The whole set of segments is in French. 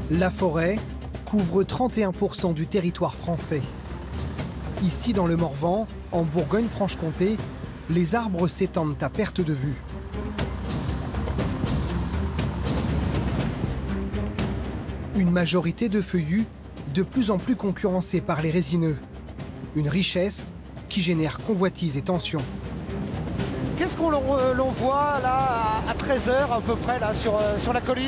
La forêt couvre 31% du territoire français. Ici, dans le Morvan, en Bourgogne-Franche-Comté, les arbres s'étendent à perte de vue. Une majorité de feuillus de plus en plus concurrencés par les résineux. Une richesse qui génère convoitise et tension. Qu'est-ce qu'on l'on voit là à 13 h à peu près là sur la colline?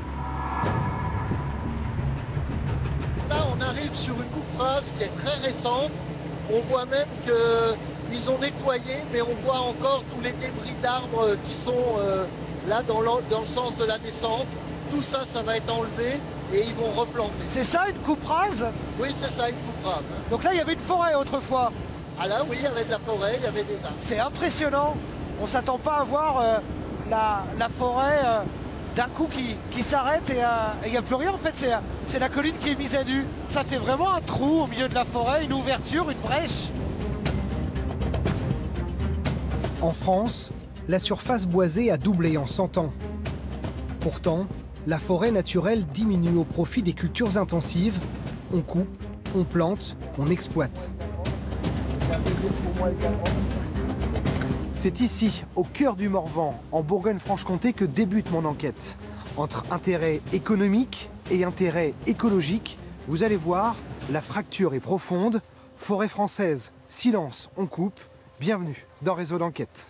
Là on arrive sur une coupe rase qui est très récente. On voit même qu'ils ont nettoyé, mais on voit encore tous les débris d'arbres qui sont là dans le sens de la descente. Tout ça, ça va être enlevé et ils vont replanter. C'est ça une coupe rase? Oui, c'est ça, une coupe rase. Donc là, il y avait une forêt autrefois. Ah là, oui, il y avait de la forêt, il y avait des arbres. C'est impressionnant. On ne s'attend pas à voir la forêt d'un coup qui s'arrête et il n'y a plus rien. En fait, c'est la colline qui est mise à nu. Ça fait vraiment un trou au milieu de la forêt, une ouverture, une brèche. En France, la surface boisée a doublé en 100 ans. Pourtant, la forêt naturelle diminue au profit des cultures intensives. On coupe, on plante, on exploite. C'est ici, au cœur du Morvan, en Bourgogne-Franche-Comté, que débute mon enquête. Entre intérêt économique et intérêt écologique, vous allez voir, la fracture est profonde. Forêt française, silence, on coupe. Bienvenue dans Réseau d'enquête.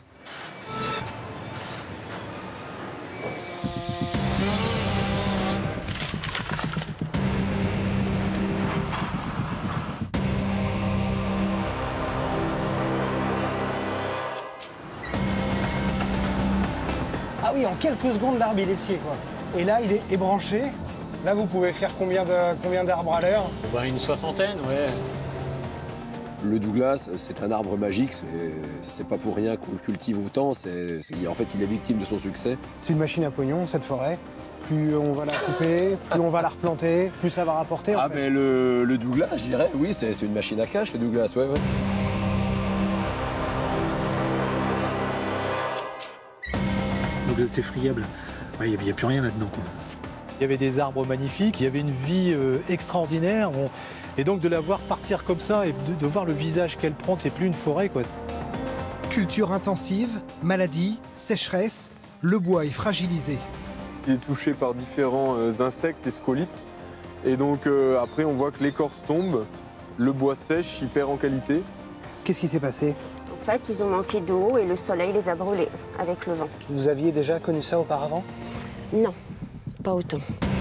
Ah oui, en quelques secondes, l'arbre il est scié, quoi. Et là, il est ébranché. Là, vous pouvez faire combien d'arbres à l'heure? Une soixantaine, ouais. Le Douglas, c'est un arbre magique, c'est pas pour rien qu'on le cultive autant, en fait il est victime de son succès. C'est une machine à pognon, cette forêt. Plus on va la couper, plus on va la replanter, plus ça va rapporter. Ah mais le Douglas, je dirais, oui, c'est une machine à cash, le Douglas, ouais. Donc c'est friable. Il n'y a plus rien là-dedans, quoi. Il y avait des arbres magnifiques, il y avait une vie extraordinaire. Et donc de la voir partir comme ça et de voir le visage qu'elle prend, c'est plus une forêt, quoi. Culture intensive, maladies, sécheresse, le bois est fragilisé. Il est touché par différents insectes et scolytes. Et donc après on voit que l'écorce tombe, le bois sèche, il perd en qualité. Qu'est-ce qui s'est passé? En fait, ils ont manqué d'eau et le soleil les a brûlés avec le vent. Vous aviez déjà connu ça auparavant? Non, pas autant.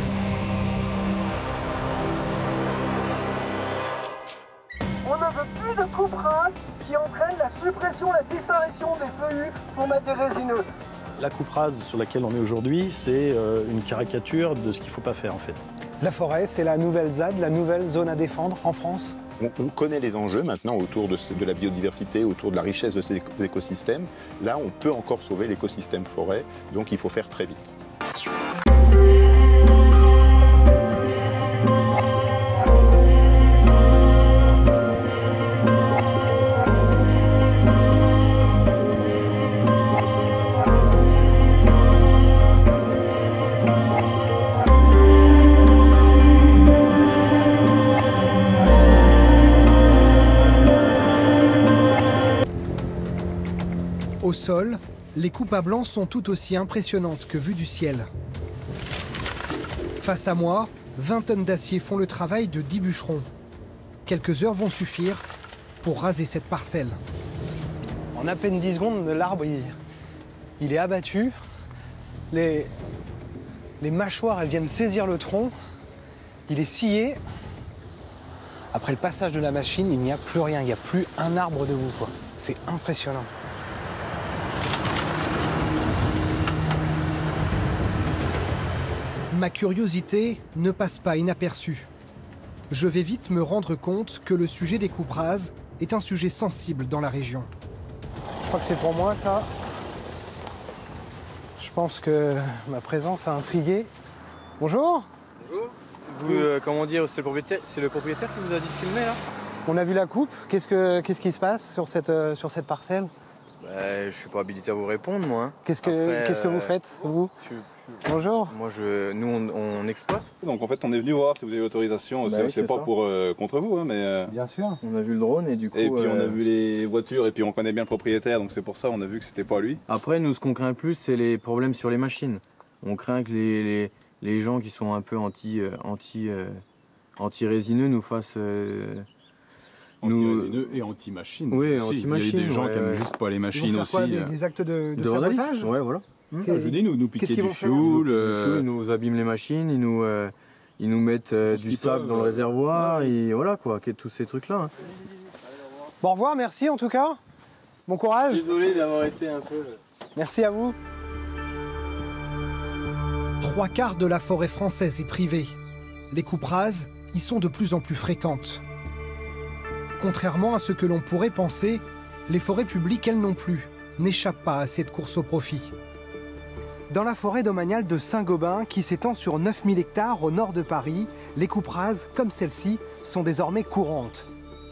On ne veut plus de coupe rase qui entraîne la suppression, la disparition des feuillus pour mettre des résineux. La coupe rase sur laquelle on est aujourd'hui, c'est une caricature de ce qu'il ne faut pas faire, en fait. La forêt, c'est la nouvelle ZAD, la nouvelle zone à défendre en France? On connaît les enjeux maintenant autour de la biodiversité, autour de la richesse de ces écosystèmes. Là, on peut encore sauver l'écosystème forêt, donc il faut faire très vite. Au sol, les coupes à blanc sont tout aussi impressionnantes que vues du ciel. Face à moi, 20 tonnes d'acier font le travail de 10 bûcherons. Quelques heures vont suffire pour raser cette parcelle. En à peine 10 secondes, l'arbre, il est abattu. Les mâchoires, elles viennent saisir le tronc. Il est scié. Après le passage de la machine, il n'y a plus rien. Il n'y a plus un arbre debout, quoi. C'est impressionnant. Ma curiosité ne passe pas inaperçue. Je vais vite me rendre compte que le sujet des coupes rases est un sujet sensible dans la région. Je crois que c'est pour moi, ça. Je pense que ma présence a intrigué. Bonjour. Bonjour. Vous, comment dire, c'est le propriétaire qui vous a dit de filmer, là? On a vu la coupe. Qu'est-ce qui se passe sur cette parcelle? Je suis pas habilité à vous répondre, moi. Qu'est-ce que vous faites, vous? Bonjour. Nous, on exploite. Donc en fait, on est venu voir si vous avez l'autorisation. C'est pas pour contre vous, hein, mais. Bien sûr. On a vu le drone et du coup. Et puis on a vu les voitures et puis on connaît bien le propriétaire, donc c'est pour ça on a vu que c'était pas lui. Après, nous, ce qu'on craint le plus, c'est les problèmes sur les machines. On craint que les gens qui sont un peu anti-résineux nous fassent. Anti-résineux et anti-machine. Oui, aussi. anti-machine. Il y a des gens qui aiment juste pas les machines Ils vont faire aussi. quoi, des actes de sabotage? Ouais, voilà. Je dis nous piquer du fioul. Ils nous abîment les machines, ils nous mettent du sable dans le réservoir, et voilà quoi, tous ces trucs-là. Hein. Bon, au revoir, merci en tout cas. Bon courage. Désolé d'avoir été un peu. Merci à vous. 3/4 de la forêt française est privée. Les coupes rases y sont de plus en plus fréquentes. Contrairement à ce que l'on pourrait penser, les forêts publiques, elles non plus, n'échappent pas à cette course au profit. Dans la forêt domaniale de Saint-Gobain, qui s'étend sur 9000 hectares au nord de Paris, les coupes rases, comme celle-ci, sont désormais courantes.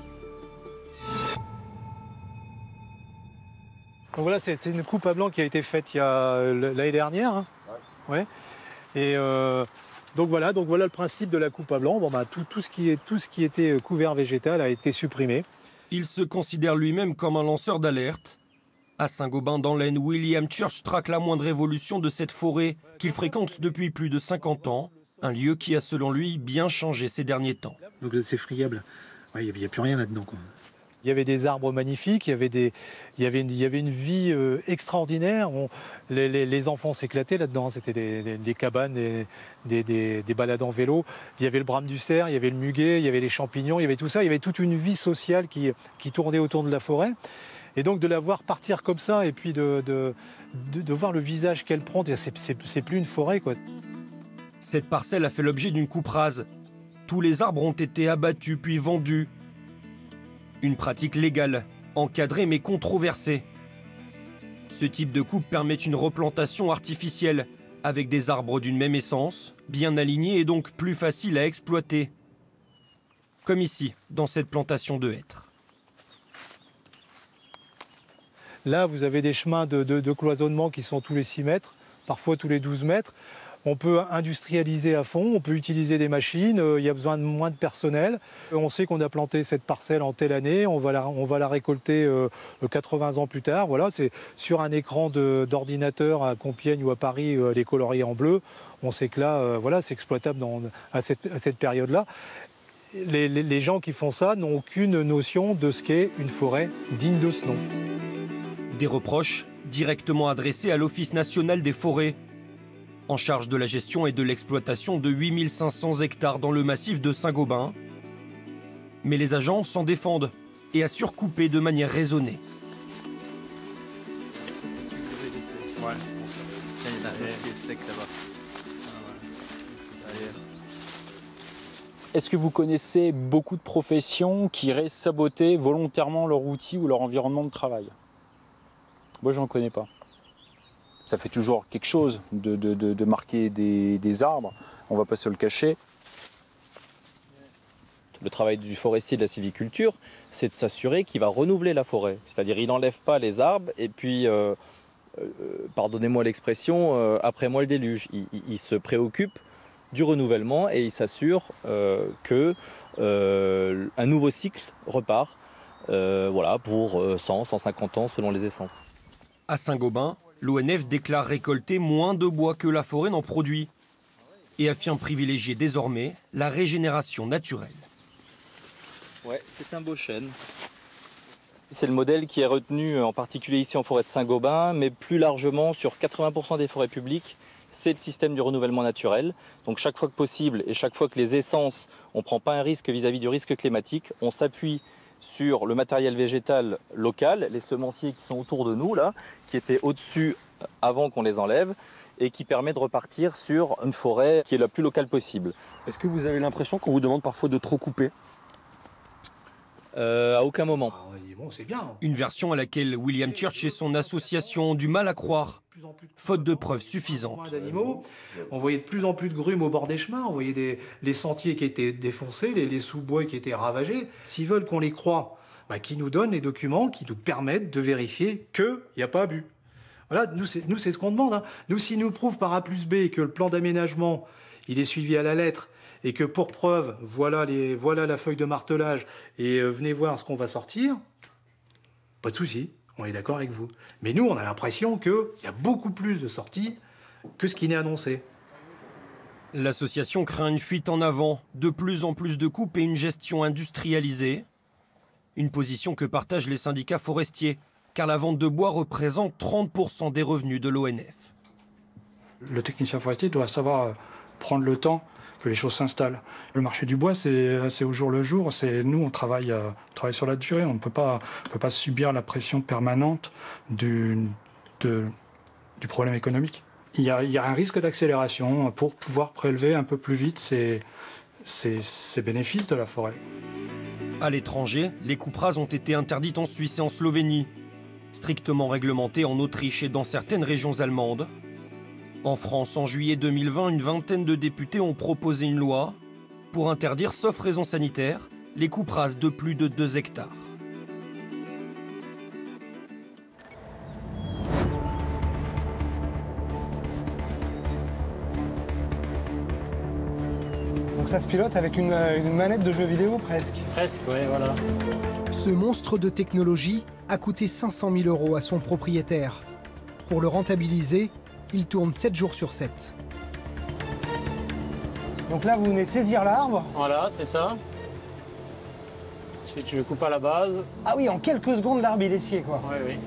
Donc voilà, c'est une coupe à blanc qui a été faite il y a l'année dernière. Hein. Ouais. Et donc voilà le principe de la coupe à blanc. Bon, bah, tout ce qui était couvert végétal a été supprimé. Il se considère lui-même comme un lanceur d'alerte. À Saint-Gobain dans l'Aisne, William Church traque la moindre évolution de cette forêt qu'il fréquente depuis plus de 50 ans. Un lieu qui a selon lui bien changé ces derniers temps. Donc c'est friable. Il n'y a plus rien là-dedans, quoi. Il y avait des arbres magnifiques, il y avait une vie extraordinaire. Les enfants s'éclataient là-dedans. C'était des cabanes, des balades en vélo. Il y avait le brame du cerf, il y avait le muguet, il y avait les champignons, il y avait tout ça. Il y avait toute une vie sociale qui tournait autour de la forêt. Et donc de la voir partir comme ça et puis de voir le visage qu'elle prend, c'est plus une forêt, quoi. Cette parcelle a fait l'objet d'une coupe rase. Tous les arbres ont été abattus puis vendus. Une pratique légale, encadrée mais controversée. Ce type de coupe permet une replantation artificielle, avec des arbres d'une même essence, bien alignés et donc plus faciles à exploiter. Comme ici, dans cette plantation de hêtres. Là, vous avez des chemins de cloisonnement qui sont tous les 6 mètres, parfois tous les 12 mètres. On peut industrialiser à fond, on peut utiliser des machines, il y a besoin de moins de personnel. On sait qu'on a planté cette parcelle en telle année, on va la récolter 80 ans plus tard. Voilà, c'est sur un écran d'ordinateur à Compiègne ou à Paris, les coloriés en bleu. On sait que là, voilà, c'est exploitable à cette période-là. Les gens qui font ça n'ont aucune notion de ce qu'est une forêt digne de ce nom. Des reproches directement adressés à l'Office national des forêts, en charge de la gestion et de l'exploitation de 8500 hectares dans le massif de Saint-Gobain. Mais les agents s'en défendent et assurent couper de manière raisonnée. Est-ce que vous connaissez beaucoup de professions qui iraient saboter volontairement leur outil ou leur environnement de travail? Moi, j'en connais pas. Ça fait toujours quelque chose de marquer des arbres, on ne va pas se le cacher. Le travail du forestier de la sylviculture, c'est de s'assurer qu'il va renouveler la forêt. C'est-à-dire qu'il n'enlève pas les arbres et puis, pardonnez-moi l'expression, après moi le déluge. Il se préoccupe du renouvellement et il s'assure qu'un nouveau cycle repart voilà, pour 100, 150 ans selon les essences. À Saint-Gobain, l'ONF déclare récolter moins de bois que la forêt n'en produit et affirme privilégier désormais la régénération naturelle. Ouais, c'est un beau chêne. C'est le modèle qui est retenu en particulier ici en forêt de Saint-Gobain, mais plus largement sur 80% des forêts publiques, c'est le système du renouvellement naturel. Donc chaque fois que possible et chaque fois que les essences, on ne prend pas un risque vis-à-vis du risque climatique, on s'appuie sur le matériel végétal local, les semenciers qui sont autour de nous, là, qui étaient au-dessus avant qu'on les enlève, et qui permet de repartir sur une forêt qui est la plus locale possible. Est-ce que vous avez l'impression qu'on vous demande parfois de trop couper ? À aucun moment. Bon, c'est bien. Une version à laquelle William Church et son association ont du mal à croire, faute de preuves suffisantes. On voyait de plus en plus de grumes au bord des chemins, on voyait les sentiers qui étaient défoncés, les sous-bois qui étaient ravagés. S'ils veulent qu'on les croie, qu'ils nous donnent les documents qui nous permettent de vérifier qu'il n'y a pas abus. Voilà, nous c'est ce qu'on demande. Hein. Nous, s'ils nous prouvent par A plus B que le plan d'aménagement, il est suivi à la lettre, et que pour preuve, voilà la feuille de martelage, et venez voir ce qu'on va sortir, pas de souci, on est d'accord avec vous. Mais nous, on a l'impression qu'il y a beaucoup plus de sorties que ce qui n'est annoncé. L'association craint une fuite en avant, de plus en plus de coupes et une gestion industrialisée. Une position que partagent les syndicats forestiers, car la vente de bois représente 30% des revenus de l'ONF. Le technicien forestier doit savoir prendre le temps que les choses s'installent. Le marché du bois, c'est au jour le jour. Nous, on travaille sur la durée. On ne peut pas subir la pression permanente du problème économique. Il y a un risque d'accélération pour pouvoir prélever un peu plus vite ces bénéfices de la forêt. À l'étranger, les coupes rases ont été interdites en Suisse et en Slovénie, strictement réglementées en Autriche et dans certaines régions allemandes. En France, en juillet 2020, une vingtaine de députés ont proposé une loi pour interdire, sauf raison sanitaire, les coupes rases de plus de 2 hectares. Donc ça se pilote avec une manette de jeu vidéo presque. Presque, oui, voilà. Ce monstre de technologie a coûté 500 000 € à son propriétaire. Pour le rentabiliser, il tourne 7 jours sur 7. Donc là, vous venez saisir l'arbre. Voilà, c'est ça. Ensuite, je le coupe à la base. Ah oui, en quelques secondes, l'arbre, il est scié, quoi. Oui, oui.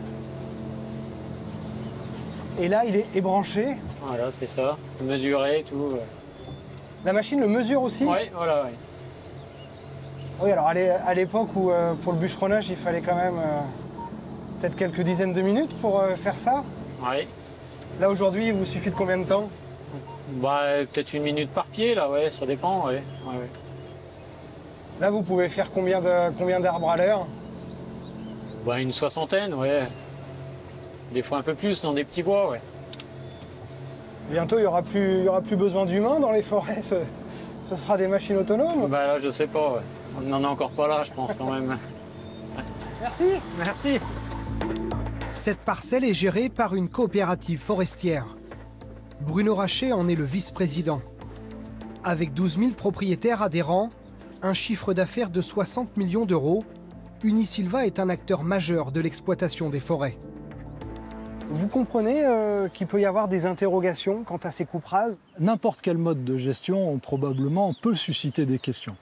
Et là, il est ébranché. Voilà, c'est ça. Mesuré, tout. La machine le mesure aussi? Oui, voilà, oui. Oui, alors à l'époque où pour le bûcheronnage, il fallait quand même peut-être quelques dizaines de minutes pour faire ça. Oui. Là, aujourd'hui, il vous suffit de combien de temps? Bah, peut-être 1 minute par pied, là, ouais, ça dépend, ouais. Ouais. Là, vous pouvez faire combien d'arbres à l'heure? Bah, une 60aine, ouais. Des fois un peu plus dans des petits bois, ouais. Bientôt, il y aura plus besoin d'humains dans les forêts, ce sera des machines autonomes? Bah là, je sais pas, ouais. On n'en est encore pas là, je pense, quand même. Merci. Merci. Cette parcelle est gérée par une coopérative forestière. Bruno Rachet en est le vice-président. Avec 12 000 propriétaires adhérents, un chiffre d'affaires de 60 millions d'euros, Unisilva est un acteur majeur de l'exploitation des forêts. Vous comprenez qu'il peut y avoir des interrogations quant à ces coupes rases? N'importe quel mode de gestion, probablement, peut susciter des questions.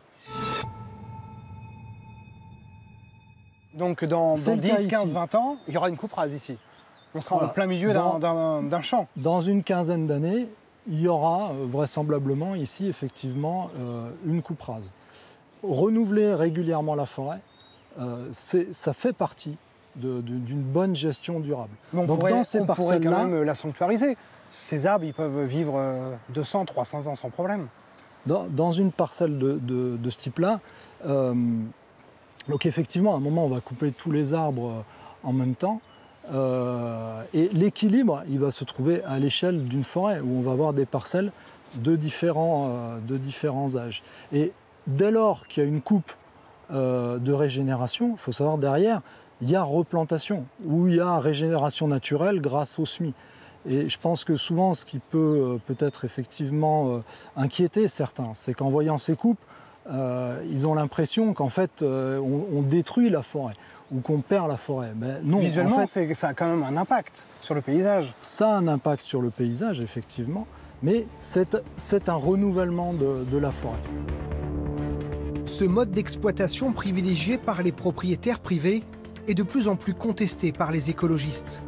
Donc dans 10, 15, 20 ans, il y aura une coupe rase ici. On sera en plein milieu d'un champ. Dans une quinzaine d'années, il y aura vraisemblablement ici, effectivement, une coupe rase. Renouveler régulièrement la forêt, ça fait partie d'une bonne gestion durable. Mais on pourrait quand même la sanctuariser. Ces arbres, ils peuvent vivre 200, 300 ans sans problème. Dans une parcelle de ce type-là, donc effectivement, à un moment, on va couper tous les arbres en même temps. Et l'équilibre, il va se trouver à l'échelle d'une forêt, où on va avoir des parcelles de différents âges. Et dès lors qu'il y a une coupe de régénération, il faut savoir derrière, il y a replantation, ou il y a régénération naturelle grâce au semis. Et je pense que souvent, ce qui peut peut-être effectivement inquiéter certains, c'est qu'en voyant ces coupes, ils ont l'impression qu'en fait, on détruit la forêt ou qu'on perd la forêt. Mais non, visuellement, en fait, ça a quand même un impact sur le paysage. Ça a un impact sur le paysage, effectivement, mais c'est un renouvellement de la forêt. Ce mode d'exploitation privilégié par les propriétaires privés est de plus en plus contesté par les écologistes.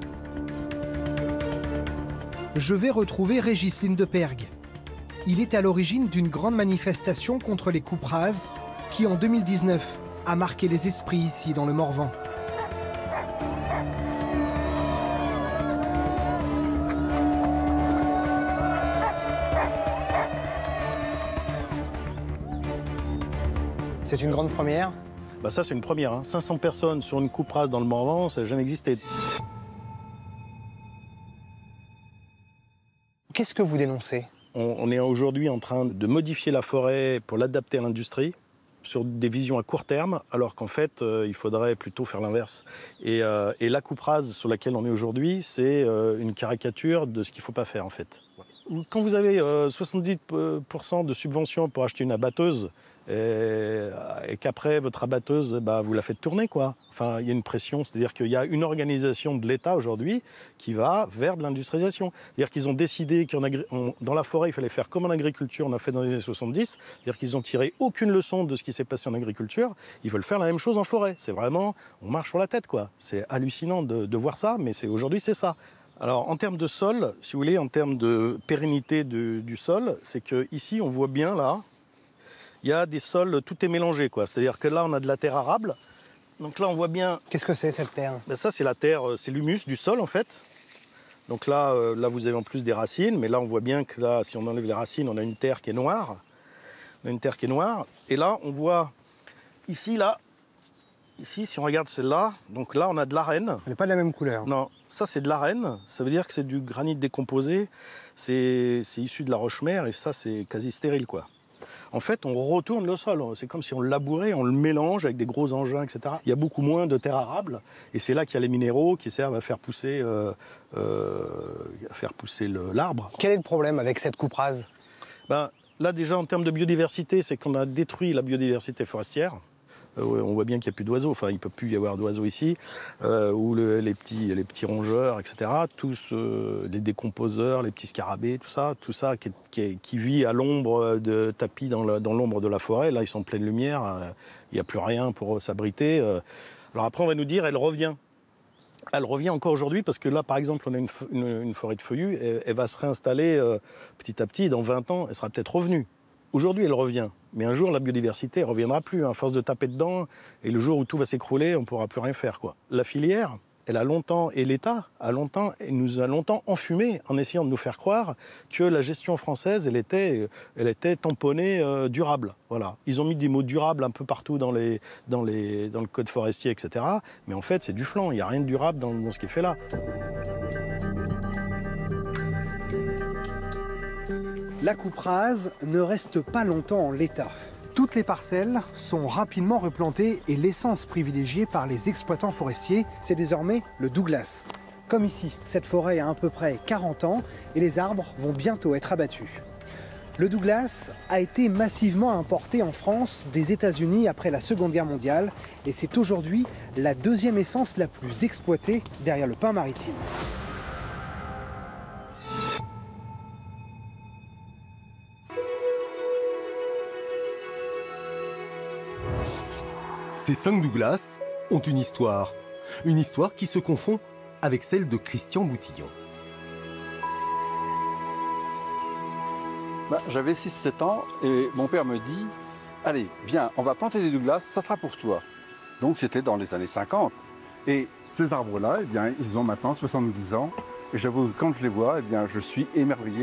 Je vais retrouver Régis Lindeperg. Il est à l'origine d'une grande manifestation contre les coupes rases qui, en 2019, a marqué les esprits ici dans le Morvan. C'est une grande première. Bah ça, c'est une première. Hein. 500 personnes sur une coupe rase dans le Morvan, ça n'a jamais existé. Qu'est-ce que vous dénoncez? On est aujourd'hui en train de modifier la forêt pour l'adapter à l'industrie. sur des visions à court terme, alors qu'en fait, il faudrait plutôt faire l'inverse. Et la coupe rase sur laquelle on est aujourd'hui, c'est une caricature de ce qu'il ne faut pas faire, en fait. Quand vous avez 70% de subventions pour acheter une abatteuse et qu'après votre abatteuse, vous la faites tourner, quoi. Enfin, il y a une pression, c'est-à-dire qu'il y a une organisation de l'État aujourd'hui qui va vers de l'industrialisation. C'est-à-dire qu'ils ont décidé que dans la forêt, il fallait faire comme en agriculture, on a fait dans les années 70. C'est-à-dire qu'ils n'ont tiré aucune leçon de ce qui s'est passé en agriculture. Ils veulent faire la même chose en forêt. C'est vraiment, on marche sur la tête, quoi. C'est hallucinant de voir ça, mais aujourd'hui, c'est ça. Alors, en termes de sol, si vous voulez, en termes de pérennité du sol, c'est qu'ici, on voit bien, là, il y a des sols, tout est mélangé, quoi. C'est-à-dire que là, on a de la terre arable. Donc là, on voit bien... Qu'est-ce que c'est, cette terre? Ça, c'est la terre, c'est l'humus du sol, en fait. Donc là, vous avez en plus des racines, mais là, on voit bien que là, si on enlève les racines, on a une terre qui est noire. On a une terre qui est noire. Et là, on voit, ici, là, ici, si on regarde celle-là, donc là, on a de l'arène. Elle n'est pas de la même couleur. Non, ça, c'est de l'arène. Ça veut dire que c'est du granit décomposé. C'est issu de la roche-mère et ça, c'est quasi stérile, quoi. En fait, on retourne le sol. C'est comme si on le labourait, on le mélange avec des gros engins, etc. Il y a beaucoup moins de terre arable. Et c'est là qu'il y a les minéraux qui servent à faire pousser l'arbre. Quel est le problème avec cette coupe rase? Là, déjà, en termes de biodiversité, c'est qu'on a détruit la biodiversité forestière. On voit bien qu'il n'y a plus d'oiseaux, enfin il ne peut plus y avoir d'oiseaux ici, ou les petits rongeurs, etc. Tous les décomposeurs, les petits scarabées, tout ça qui vit à l'ombre de tapis dans l'ombre de la forêt. Là, ils sont en pleine lumière, il n'y a plus rien pour s'abriter. Alors après, on va nous dire, elle revient. Elle revient encore aujourd'hui parce que là, par exemple, on a une forêt de feuillus, elle va se réinstaller petit à petit, dans 20 ans, elle sera peut-être revenue. Aujourd'hui, elle revient. Mais un jour, la biodiversité ne reviendra plus. À force de taper dedans, et le jour où tout va s'écrouler, on ne pourra plus rien faire, quoi. La filière, elle a longtemps, et l'État nous a longtemps enfumé en essayant de nous faire croire que la gestion française, elle était tamponnée durable. Voilà. Ils ont mis des mots durables un peu partout dans le code forestier, etc. Mais en fait, c'est du flan. Il n'y a rien de durable dans ce qui est fait là. La coupe rase ne reste pas longtemps en l'état. Toutes les parcelles sont rapidement replantées et l'essence privilégiée par les exploitants forestiers, c'est désormais le Douglas. Comme ici, cette forêt a à peu près 40 ans et les arbres vont bientôt être abattus. Le Douglas a été massivement importé en France des États-Unis après la Seconde Guerre mondiale et c'est aujourd'hui la deuxième essence la plus exploitée derrière le pin maritime. Ces 5 Douglas ont une histoire qui se confond avec celle de Christian Boutillon. J'avais 6-7 ans et mon père me dit « Allez, viens, on va planter des Douglas, ça sera pour toi ». Donc c'était dans les années 50. Et ces arbres-là, ils ont maintenant 70 ans. Et j'avoue que quand je les vois, je suis émerveillé.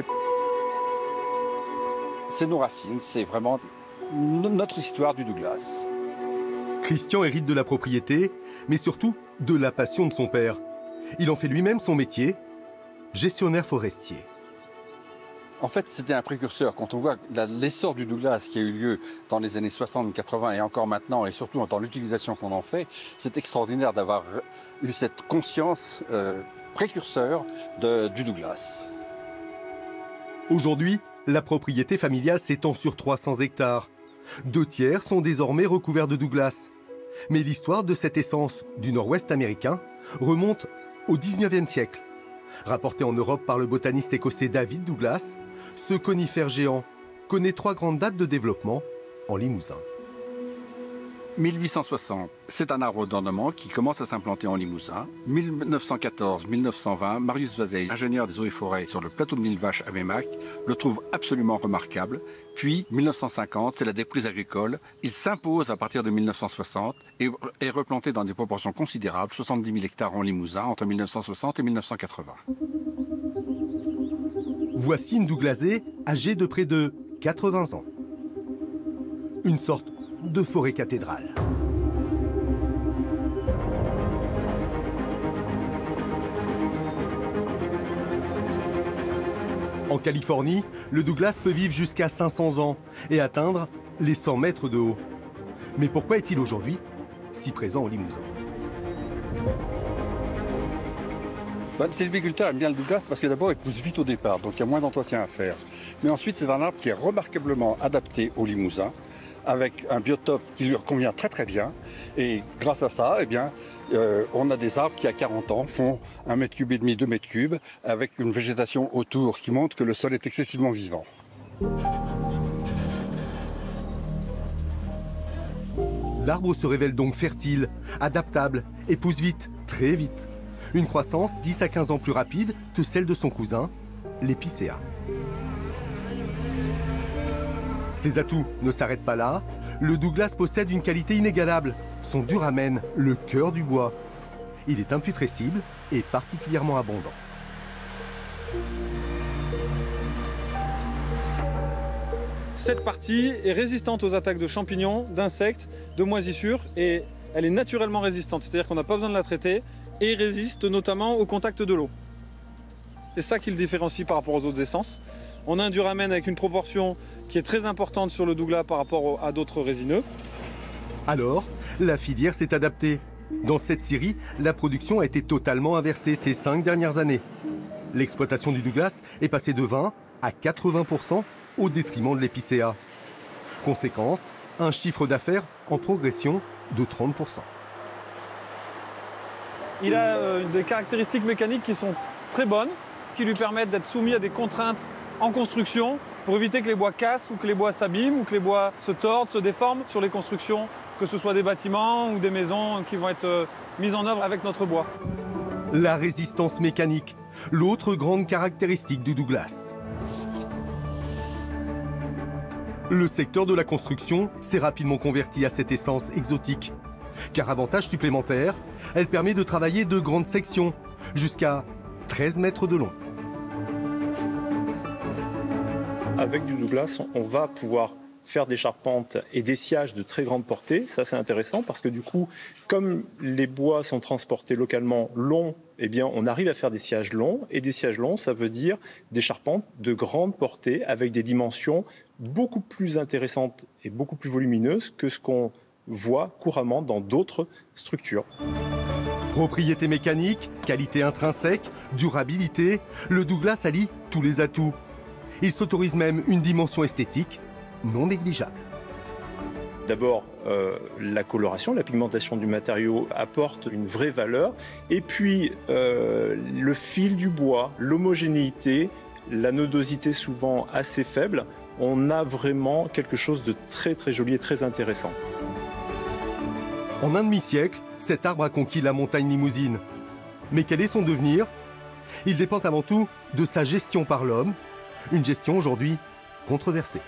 C'est nos racines, c'est vraiment notre histoire du Douglas. Christian hérite de la propriété, mais surtout de la passion de son père. Il en fait lui-même son métier, gestionnaire forestier. En fait, c'était un précurseur. Quand on voit l'essor du Douglas qui a eu lieu dans les années 60, 80 et encore maintenant, et surtout dans l'utilisation qu'on en fait, c'est extraordinaire d'avoir eu cette conscience précurseur du Douglas. Aujourd'hui, la propriété familiale s'étend sur 300 hectares. 2 tiers sont désormais recouverts de Douglas. Mais l'histoire de cette essence du nord-ouest américain remonte au 19e siècle. Rapporté en Europe par le botaniste écossais David Douglas, ce conifère géant connaît 3 grandes dates de développement en Limousin. 1860, c'est un arbre d'ornement qui commence à s'implanter en Limousin. 1914-1920, Marius Vazey, ingénieur des eaux et forêts sur le plateau de Millevaches à Meymac, le trouve absolument remarquable. Puis, 1950, c'est la déprise agricole. Il s'impose à partir de 1960 et est replanté dans des proportions considérables, 70 000 hectares en Limousin entre 1960 et 1980. Voici une douglasée âgée de près de 80 ans. Une sorte de forêt cathédrale. En Californie, le Douglas peut vivre jusqu'à 500 ans et atteindre les 100 mètres de haut. Mais pourquoi est-il aujourd'hui si présent au Limousin? Le sylviculteur aime bien le Douglas parce que d'abord il pousse vite au départ, donc il y a moins d'entretien à faire. Mais ensuite c'est un arbre qui est remarquablement adapté au Limousin, avec un biotope qui lui convient très très bien. Et grâce à ça, eh bien, on a des arbres qui à 40 ans font 1,5 m et demi, 2 m3, avec une végétation autour qui montre que le sol est excessivement vivant. L'arbre se révèle donc fertile, adaptable et pousse vite, très vite. Une croissance 10 à 15 ans plus rapide que celle de son cousin, l'épicéa. Ses atouts ne s'arrêtent pas là. Le Douglas possède une qualité inégalable, son duramen, le cœur du bois. Il est imputrescible et particulièrement abondant. Cette partie est résistante aux attaques de champignons, d'insectes, de moisissures et elle est naturellement résistante, c'est-à-dire qu'on n'a pas besoin de la traiter et résiste notamment au contact de l'eau. C'est ça qui le différencie par rapport aux autres essences. On a un duramen avec une proportion qui est très importante sur le Douglas par rapport à d'autres résineux. Alors, la filière s'est adaptée. Dans cette scierie, la production a été totalement inversée ces 5 dernières années. L'exploitation du Douglas est passée de 20 à 80% au détriment de l'épicéa. Conséquence, un chiffre d'affaires en progression de 30%. Il a des caractéristiques mécaniques qui sont très bonnes, qui lui permettent d'être soumis à des contraintes en construction pour éviter que les bois cassent ou que les bois s'abîment ou que les bois se tordent, se déforment sur les constructions, que ce soit des bâtiments ou des maisons qui vont être mises en œuvre avec notre bois. La résistance mécanique, l'autre grande caractéristique du Douglas. Le secteur de la construction s'est rapidement converti à cette essence exotique. Car avantage supplémentaire, elle permet de travailler de grandes sections, jusqu'à 13 mètres de long. Avec du Douglas, on va pouvoir faire des charpentes et des sciages de très grande portée. Ça, c'est intéressant parce que du coup, comme les bois sont transportés localement longs, eh bien, on arrive à faire des sciages longs. Et des sciages longs, ça veut dire des charpentes de grande portée avec des dimensions beaucoup plus intéressantes et beaucoup plus volumineuses que ce qu'on voit couramment dans d'autres structures. Propriété mécanique, qualité intrinsèque, durabilité, le Douglas allie tous les atouts. Il s'autorise même une dimension esthétique non négligeable. D'abord, la coloration, la pigmentation du matériau apporte une vraie valeur. Et puis, le fil du bois, l'homogénéité, la nodosité souvent assez faible, on a vraiment quelque chose de très très joli et très intéressant. En un demi-siècle, cet arbre a conquis la montagne limousine. Mais quel est son devenir? Il dépend avant tout de sa gestion par l'homme, une gestion aujourd'hui controversée.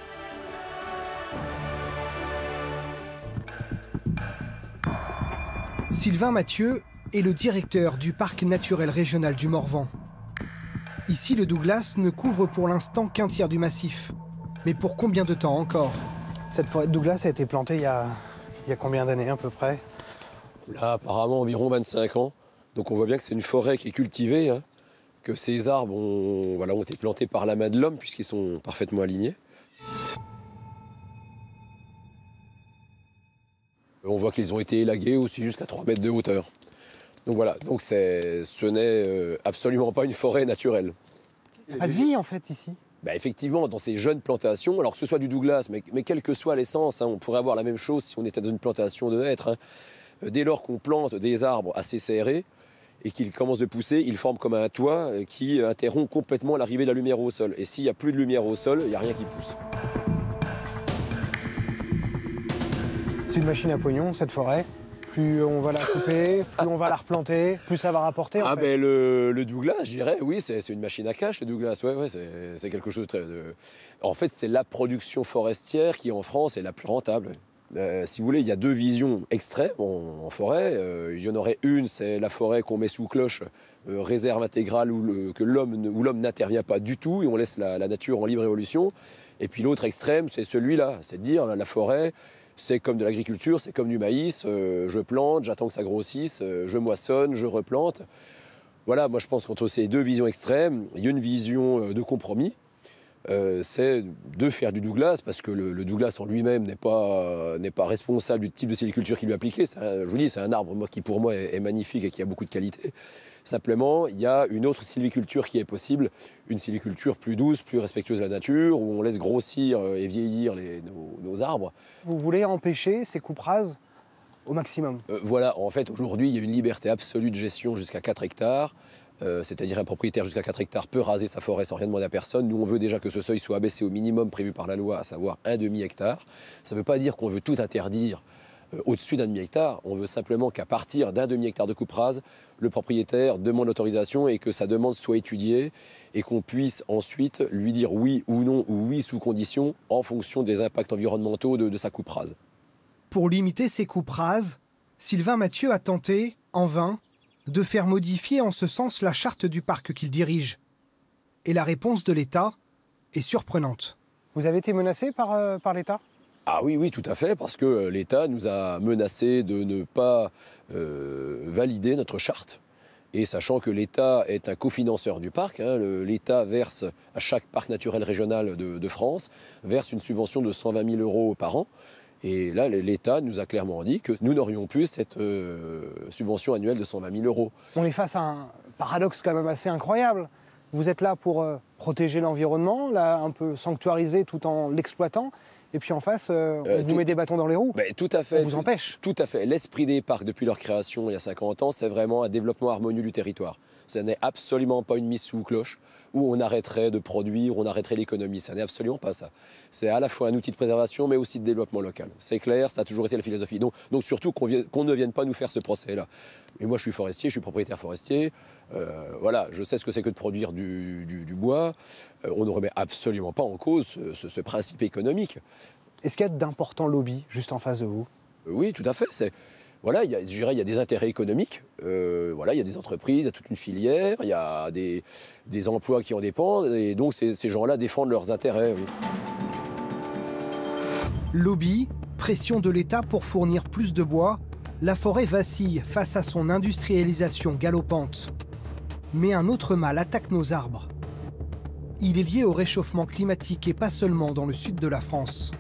Sylvain Mathieu est le directeur du parc naturel régional du Morvan. Ici, le Douglas ne couvre pour l'instant qu'un tiers du massif. Mais pour combien de temps encore? Cette forêt de Douglas a été plantée il y a combien d'années à peu près? Là, apparemment, environ 25 ans. Donc on voit bien que c'est une forêt qui est cultivée, hein, que ces arbres ont été plantés par la main de l'homme puisqu'ils sont parfaitement alignés. On voit qu'ils ont été élagués aussi jusqu'à 3 mètres de hauteur. Donc voilà, donc ce n'est absolument pas une forêt naturelle. Il n'y a pas de vie en fait ici? Bah effectivement, dans ces jeunes plantations, alors que ce soit du Douglas, mais quelle que soit l'essence, hein, on pourrait avoir la même chose si on était dans une plantation de hêtres. Hein. Dès lors qu'on plante des arbres assez serrés et qu'ils commencent de pousser, ils forment comme un toit qui interrompt complètement l'arrivée de la lumière au sol. Et s'il n'y a plus de lumière au sol, il n'y a rien qui pousse. C'est une machine à pognon, cette forêt. Plus on va la couper, plus on va la replanter, plus ça va rapporter. En fait. Ben le Douglas, je dirais, oui, c'est une machine à cash, le Douglas. Ouais, c'est quelque chose de très. En fait, c'est la production forestière qui, en France, est la plus rentable. Si vous voulez, il y a deux visions extrêmes en forêt. Il y en aurait une, c'est la forêt qu'on met sous cloche, réserve intégrale où l'homme n'intervient pas du tout et on laisse la nature en libre évolution. Et puis l'autre extrême, c'est celui-là, c'est de dire la forêt. C'est comme de l'agriculture, c'est comme du maïs, je plante, j'attends que ça grossisse, je moissonne, je replante. Voilà, moi je pense qu'entre ces deux visions extrêmes, il y a une vision de compromis, c'est de faire du Douglas, parce que le Douglas en lui-même n'est pas responsable du type de sylviculture qu'il lui a appliqué. Je vous dis, c'est un arbre qui pour moi est magnifique et qui a beaucoup de qualité. Simplement, il y a une autre sylviculture qui est possible, une sylviculture plus douce, plus respectueuse de la nature, où on laisse grossir et vieillir nos arbres. Vous voulez empêcher ces coupes rases au maximum? Voilà, en fait, aujourd'hui, il y a une liberté absolue de gestion jusqu'à 4 hectares. C'est-à-dire un propriétaire jusqu'à 4 hectares peut raser sa forêt sans rien demander à personne. Nous, on veut déjà que ce seuil soit abaissé au minimum prévu par la loi, à savoir un demi-hectare. Ça ne veut pas dire qu'on veut tout interdire au-dessus d'un demi-hectare. On veut simplement qu'à partir d'un demi-hectare de coupe rase, le propriétaire demande l'autorisation et que sa demande soit étudiée et qu'on puisse ensuite lui dire oui ou non, ou oui sous condition, en fonction des impacts environnementaux de sa coupe rase. Pour limiter ces coupes rases, Sylvain Mathieu a tenté, en vain, de faire modifier en ce sens la charte du parc qu'il dirige. Et la réponse de l'État est surprenante. Vous avez été menacé par l'État? Ah oui, tout à fait, parce que l'État nous a menacé de ne pas valider notre charte. Et sachant que l'État est un cofinanceur du parc, l'État verse à chaque parc naturel régional de France, verse une subvention de 120 000 € par an. Et là, l'État nous a clairement dit que nous n'aurions plus cette subvention annuelle de 120 000 €. On est face à un paradoxe quand même assez incroyable. Vous êtes là pour protéger l'environnement, là un peu sanctuariser tout en l'exploitant. Et puis en face, on vous met des bâtons dans les roues. Tout à fait. On vous empêche. Tout à fait. L'esprit des parcs, depuis leur création il y a 50 ans, c'est vraiment un développement harmonieux du territoire. Ce n'est absolument pas une mise sous cloche où on arrêterait de produire, où on arrêterait l'économie. Ce n'est absolument pas ça. C'est à la fois un outil de préservation, mais aussi de développement local. C'est clair, ça a toujours été la philosophie. Donc surtout qu'on ne vienne pas nous faire ce procès-là. Et moi, je suis forestier, je suis propriétaire forestier. Voilà, je sais ce que c'est que de produire du bois. On ne remet absolument pas en cause ce principe économique. Est-ce qu'il y a d'importants lobbies juste en face de vous? Oui, tout à fait. Voilà, je dirais, il y a des intérêts économiques, voilà, il y a des entreprises, il y a toute une filière, il y a des emplois qui en dépendent, et donc ces gens-là défendent leurs intérêts. Oui. Lobby, pression de l'État pour fournir plus de bois, la forêt vacille face à son industrialisation galopante. Mais un autre mal attaque nos arbres. Il est lié au réchauffement climatique et pas seulement dans le sud de la France.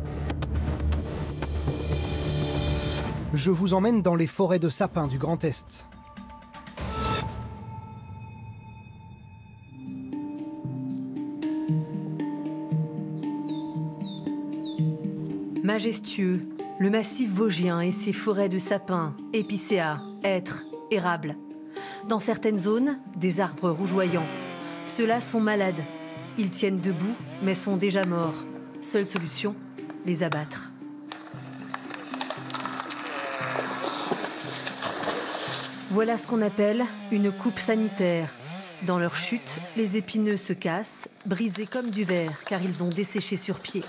Je vous emmène dans les forêts de sapins du Grand Est. Majestueux, le massif vosgien et ses forêts de sapins, épicéas, hêtres, érables. Dans certaines zones, des arbres rougeoyants. Ceux-là sont malades. Ils tiennent debout, mais sont déjà morts. Seule solution, les abattre. Voilà ce qu'on appelle une coupe sanitaire. Dans leur chute, les épineux se cassent, brisés comme du verre, car ils ont desséché sur pied.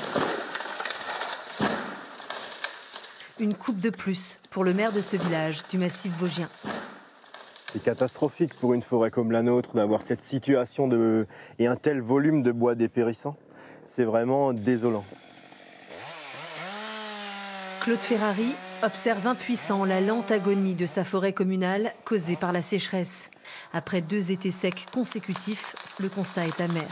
Une coupe de plus pour le maire de ce village du massif vosgien. C'est catastrophique pour une forêt comme la nôtre d'avoir cette situation et un tel volume de bois dépérissant. C'est vraiment désolant. Claude Ferrari observe impuissant la lente agonie de sa forêt communale causée par la sécheresse. Après 2 étés secs consécutifs, le constat est amer.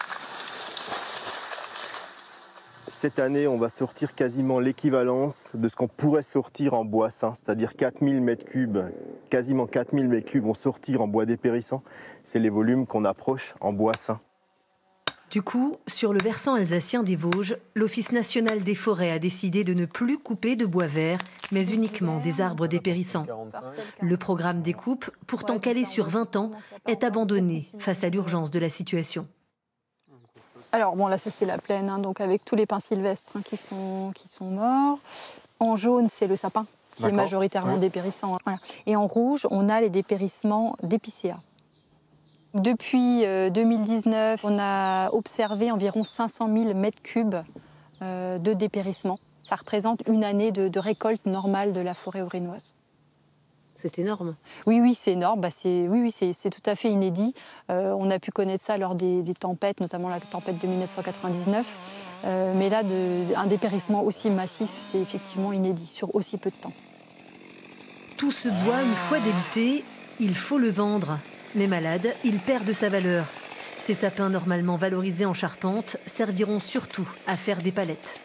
Cette année, on va sortir quasiment l'équivalence de ce qu'on pourrait sortir en bois sain, c'est-à-dire 4000 m3, quasiment 4000 m3 vont sortir en bois dépérissant. C'est les volumes qu'on approche en bois sain. Du coup, sur le versant alsacien des Vosges, l'Office national des forêts a décidé de ne plus couper de bois vert, mais uniquement des arbres dépérissants. Le programme des coupes, pourtant calé sur 20 ans, est abandonné face à l'urgence de la situation. Alors bon, là ça c'est la plaine, donc avec tous les pins sylvestres qui sont morts. En jaune, c'est le sapin qui est majoritairement dépérissant. Voilà. Et en rouge, on a les dépérissements d'épicéas. Depuis 2019, on a observé environ 500 000 m3 de dépérissement. Ça représente une année de récolte normale de la forêt aurinoise. C'est énorme. Oui, c'est énorme. C'est tout à fait inédit. On a pu connaître ça lors des tempêtes, notamment la tempête de 1999. Mais là, un dépérissement aussi massif, c'est effectivement inédit sur aussi peu de temps. Tout ce bois, une fois débité, il faut le vendre. Mais malade, il perd de sa valeur. Ces sapins normalement valorisés en charpente serviront surtout à faire des palettes.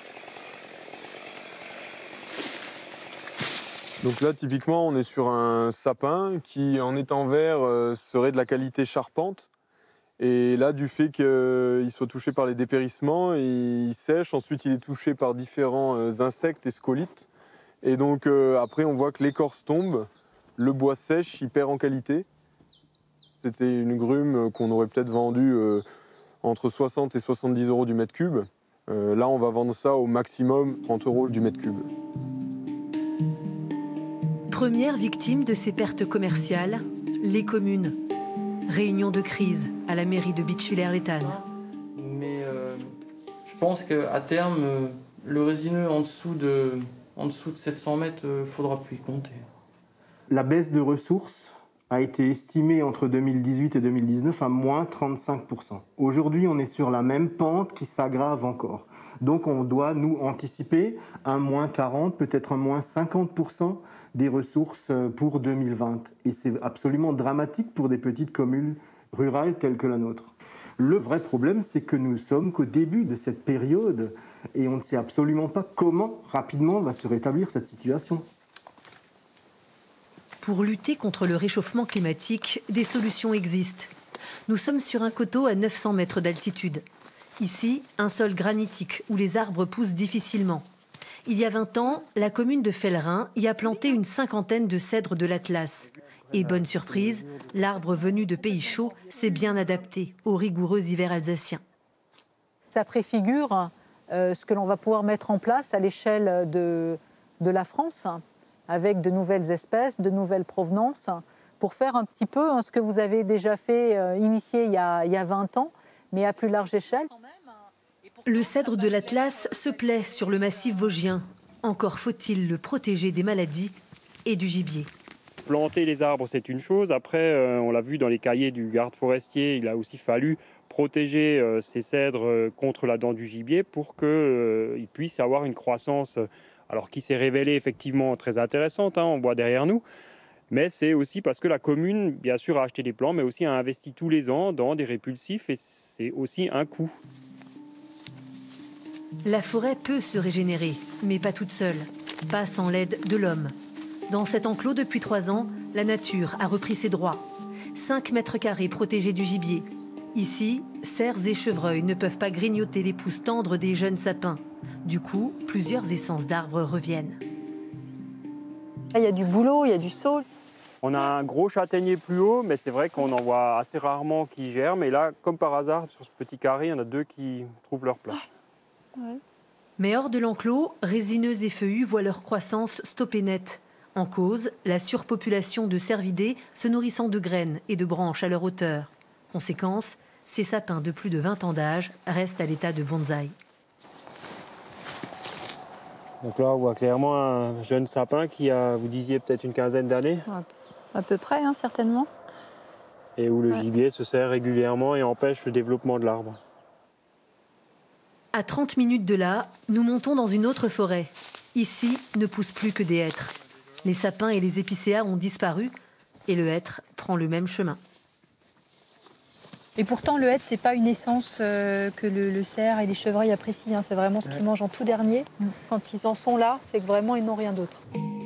Donc là, typiquement, on est sur un sapin qui, en étant vert, serait de la qualité charpente. Et là, du fait qu'il soit touché par les dépérissements, il sèche. Ensuite, il est touché par différents insectes et scolites. Et donc, après, on voit que l'écorce tombe, le bois sèche, il perd en qualité. C'était une grume qu'on aurait peut-être vendue entre 60 et 70 € du mètre cube. Là, on va vendre ça au maximum 30 € du mètre cube. Première victime de ces pertes commerciales, les communes. Réunion de crise à la mairie de Beachvillers-les-Tannes. Mais je pense qu'à terme, le résineux en dessous de 700 mètres, il ne faudra plus y compter. La baisse de ressources a été estimée entre 2018 et 2019 à moins 35%. Aujourd'hui, on est sur la même pente qui s'aggrave encore. Donc on doit, nous, anticiper un moins 40, peut-être un moins 50% des ressources pour 2020. Et c'est absolument dramatique pour des petites communes rurales telles que la nôtre. Le vrai problème, c'est que nous sommes qu'au début de cette période et on ne sait absolument pas comment rapidement va se rétablir cette situation. Pour lutter contre le réchauffement climatique, des solutions existent. Nous sommes sur un coteau à 900 mètres d'altitude. Ici, un sol granitique où les arbres poussent difficilement. Il y a 20 ans, la commune de Fellerin y a planté une 50aine de cèdres de l'Atlas. Et bonne surprise, l'arbre venu de pays chauds s'est bien adapté au rigoureux hiver alsacien. Ça préfigure ce que l'on va pouvoir mettre en place à l'échelle de la France, avec de nouvelles espèces, de nouvelles provenances, pour faire un petit peu ce que vous avez déjà fait, initié il y a 20 ans, mais à plus large échelle. Le cèdre de l'Atlas se plaît sur le massif vosgien. Encore faut-il le protéger des maladies et du gibier. Planter les arbres, c'est une chose. Après, on l'a vu dans les cahiers du garde forestier, il a aussi fallu protéger ces cèdres contre la dent du gibier pour qu'ils puissent avoir une croissance alors qui s'est révélée effectivement très intéressante, on voit derrière nous. Mais c'est aussi parce que la commune, bien sûr, a acheté des plants, mais aussi a investi tous les ans dans des répulsifs et c'est aussi un coût. La forêt peut se régénérer, mais pas toute seule, pas sans l'aide de l'homme. Dans cet enclos depuis 3 ans, la nature a repris ses droits. 5 mètres carrés protégés du gibier. Ici, cerfs et chevreuils ne peuvent pas grignoter les pousses tendres des jeunes sapins. Du coup, plusieurs essences d'arbres reviennent. Il y a du bouleau, il y a du saule. On a un gros châtaignier plus haut, mais c'est vrai qu'on en voit assez rarement qui germent. Et là, comme par hasard, sur ce petit carré, il y en a 2 qui trouvent leur place. Ouais. Mais hors de l'enclos, résineux et feuillus voient leur croissance stoppée net. En cause, la surpopulation de cervidés se nourrissant de graines et de branches à leur hauteur. Conséquence, ces sapins de plus de 20 ans d'âge restent à l'état de bonsaï. Donc là, on voit clairement un jeune sapin qui a, vous disiez, peut-être une quinzaine d'années. À peu près, certainement. Et où le gibier se sert régulièrement et empêche le développement de l'arbre. À 30 minutes de là, nous montons dans une autre forêt. Ici, ne poussent plus que des hêtres. Les sapins et les épicéas ont disparu et le hêtre prend le même chemin. Et pourtant, le hêtre, c'est pas une essence que le cerf et les chevreuils apprécient. C'est vraiment ce qu'ils mangent en tout dernier. Quand ils en sont là, c'est que vraiment, ils n'ont rien d'autre.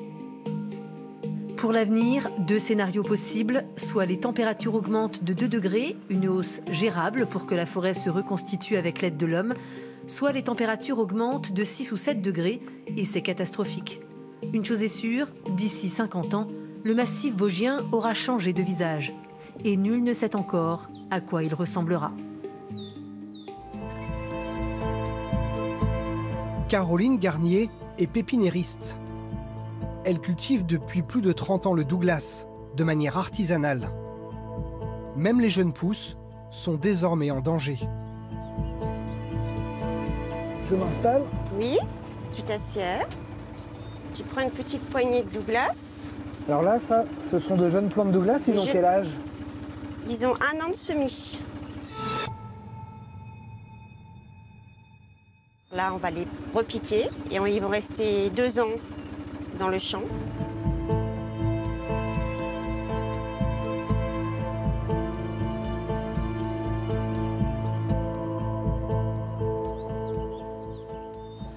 Pour l'avenir, 2 scénarios possibles. Soit les températures augmentent de 2 degrés, une hausse gérable pour que la forêt se reconstitue avec l'aide de l'homme. Soit les températures augmentent de 6 ou 7 degrés et c'est catastrophique. Une chose est sûre, d'ici 50 ans, le massif vosgien aura changé de visage. Et nul ne sait encore à quoi il ressemblera. Caroline Garnier est pépiniériste. Elle cultive depuis plus de 30 ans le Douglas, de manière artisanale. Même les jeunes pousses sont désormais en danger. Je m'installe. Oui, tu t'assieds. Tu prends une petite poignée de Douglas. Alors là, ça, ce sont de jeunes plants de Douglas. Ils ont quel âge? Ils ont 1 an de semis. Là, on va les repiquer et ils vont rester 2 ans dans le champ.